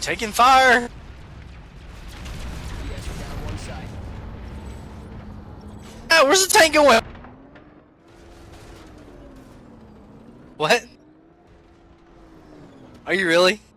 taking fire! Ah, where's the tank going? What? Are you really?